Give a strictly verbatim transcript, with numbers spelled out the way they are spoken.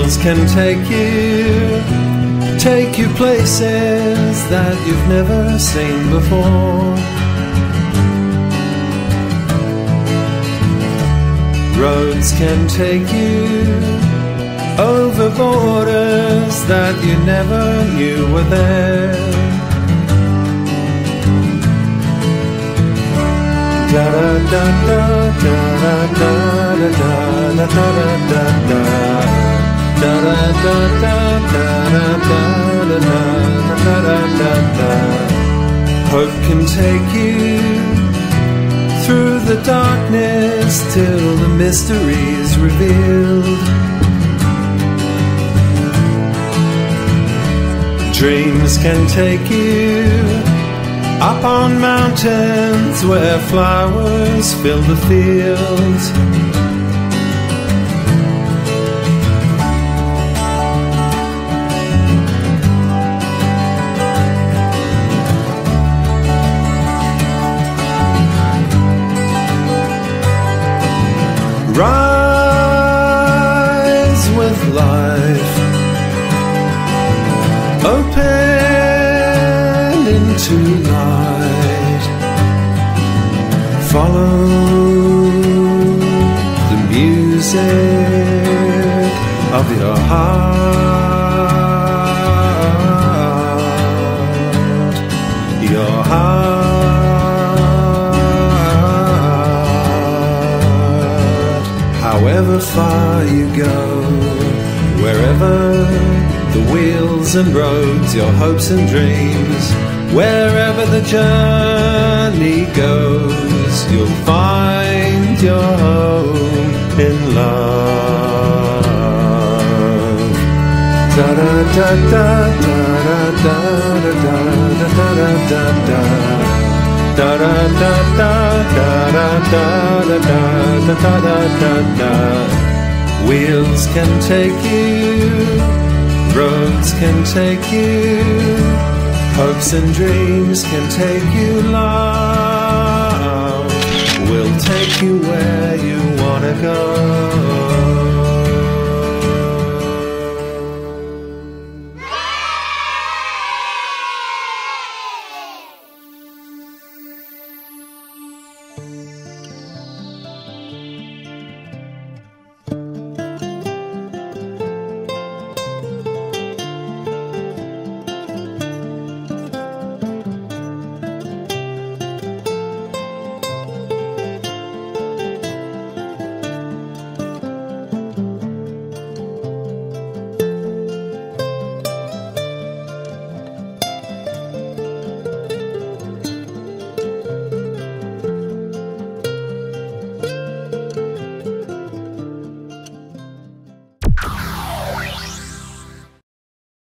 Wheels can take you, take you places that you've never seen before. Roads can take you over borders that you never knew were there. Da da da da da da da da da da da da da da da da da da. Hope can take you through the darkness till the mystery's revealed. Dreams can take you up on mountains where flowers fill the fields. Rise with life, open into light. Follow the music of your heart, your heart. However far you go, wherever the wheels and roads, your hopes and dreams, wherever the journey goes, you'll find your home in love. Da da da da da da da da da da da da. Da da da da da da da da da da da da. Wheels can take you, roads can take you, hopes and dreams can take you. Love will take you where you wanna go.